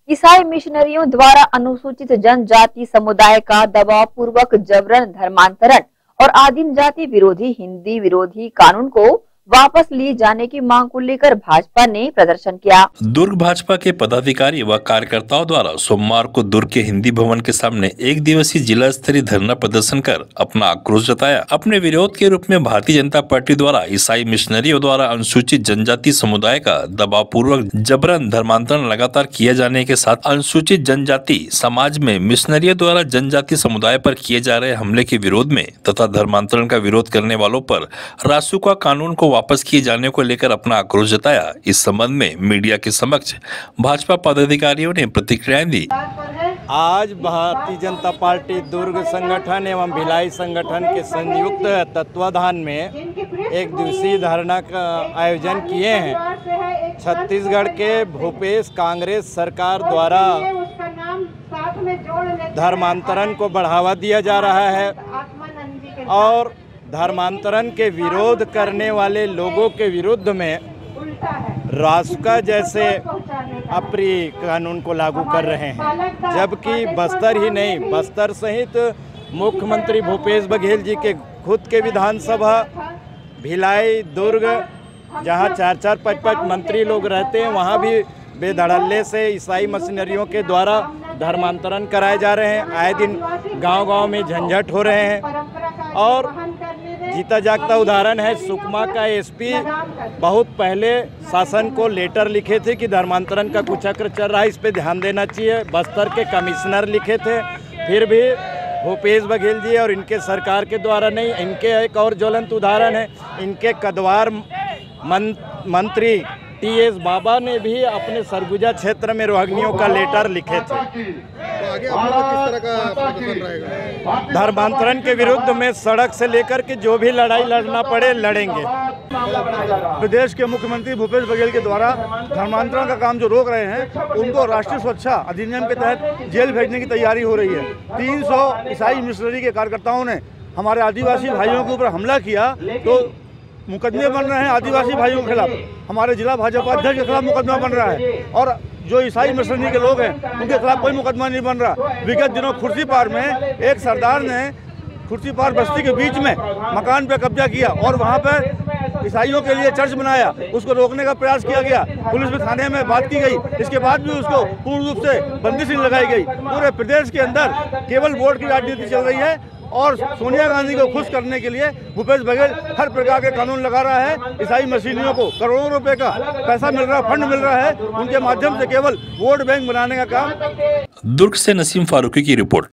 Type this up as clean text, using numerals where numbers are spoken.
ईसाई मिशनरियों द्वारा अनुसूचित जनजाति समुदाय का दबाव पूर्वक जबरन धर्मांतरण और आदिम जाति विरोधी हिंदी विरोधी कानून को वापस लिए जाने की मांग को लेकर भाजपा ने प्रदर्शन किया। दुर्ग भाजपा के पदाधिकारी व कार्यकर्ताओं द्वारा सोमवार को दुर्ग के हिंदी भवन के सामने एक दिवसीय जिला स्तरीय धरना प्रदर्शन कर अपना आक्रोश जताया। अपने विरोध के रूप में भारतीय जनता पार्टी द्वारा ईसाई मिशनरियों द्वारा अनुसूचित जनजाति समुदाय का दबाव पूर्वक जबरन धर्मांतरण लगातार किए जाने के साथ अनुसूचित जनजाति समाज में मिशनरियों द्वारा जनजाति समुदाय पर किए जा रहे हमले के विरोध में तथा धर्मांतरण का विरोध करने वालों पर रासुका कानून को वापस किए जाने को लेकर अपना आक्रोश जताया। इस संबंध में मीडिया के समक्ष भाजपा पदाधिकारियों ने प्रतिक्रियाएं दी। आज भारतीय जनता पार्टी दुर्ग संगठन एवं भिलाई संगठन के संयुक्त तत्वाधान में एक दिवसीय धरना का आयोजन किए हैं। छत्तीसगढ़ के भूपेश कांग्रेस सरकार द्वारा धर्मांतरण को बढ़ावा दिया जा रहा है और धर्मांतरण के विरोध करने वाले लोगों के विरुद्ध में रासुका जैसे अप्रिय कानून को लागू कर रहे हैं। जबकि बस्तर ही नहीं, बस्तर सहित मुख्यमंत्री भूपेश बघेल जी के खुद के विधानसभा भिलाई दुर्ग जहां 4-4, 5-5 मंत्री लोग रहते हैं, वहां भी बेधड़ल्ले से ईसाई मिशनरियों के द्वारा धर्मांतरण कराए जा रहे हैं। आए दिन गांव-गांव में झंझट हो रहे हैं और जीता जागता उदाहरण है, सुकमा का एसपी बहुत पहले शासन को लेटर लिखे थे कि धर्मांतरण का कुचक्र चल रहा है, इस पे ध्यान देना चाहिए। बस्तर के कमिश्नर लिखे थे, फिर भी भूपेश बघेल जी और इनके सरकार के द्वारा नहीं। इनके एक और ज्वलंत उदाहरण है, इनके कदवार मंत्री टीएस बाबा ने भी अपने सरगुजा क्षेत्र में रोहिंग्याओं का लेटर लिखे थे। तो आगे आप लोगों को किस तरह का प्रदर्शन रहेगा? धर्मांतरण के विरुद्ध में सड़क से लेकर के जो भी लड़ाई लड़ना पड़े लड़ेंगे। प्रदेश के मुख्यमंत्री भूपेश बघेल के द्वारा धर्मांतरण का काम जो रोक रहे हैं, उनको राष्ट्रीय सुरक्षा अधिनियम के तहत जेल भेजने की तैयारी हो रही है। 300 ईसाई मिशनरी के कार्यकर्ताओं ने हमारे आदिवासी भाइयों के ऊपर हमला किया तो मुकदमे बन रहे हैं। आदिवासी भाइयों के खिलाफ हमारे जिला भाजपा अध्यक्ष के खिलाफ मुकदमा बन रहा है और जो ईसाई मिशनरी के लोग हैं उनके खिलाफ कोई मुकदमा नहीं बन रहा। विगत दिनों खुर्सीपार में एक सरदार ने खुर्सीपार बस्ती के बीच में मकान पे कब्जा किया और वहाँ पर ईसाइयों के लिए चर्च बनाया। उसको रोकने का प्रयास किया गया, पुलिस में थाने में बात की गई, इसके बाद भी उसको पूर्ण रूप से बंदिश लगाई गई। पूरे प्रदेश के अंदर केवल वोट की राजनीति चल रही है और सोनिया गांधी को खुश करने के लिए भूपेश बघेल हर प्रकार के कानून लगा रहा है। ईसाई मिशनरियों को करोड़ों रुपए का पैसा मिल रहा है, फंड मिल रहा है, उनके माध्यम से केवल वोट बैंक बनाने का काम। दुर्ग से नसीम फारूकी की रिपोर्ट।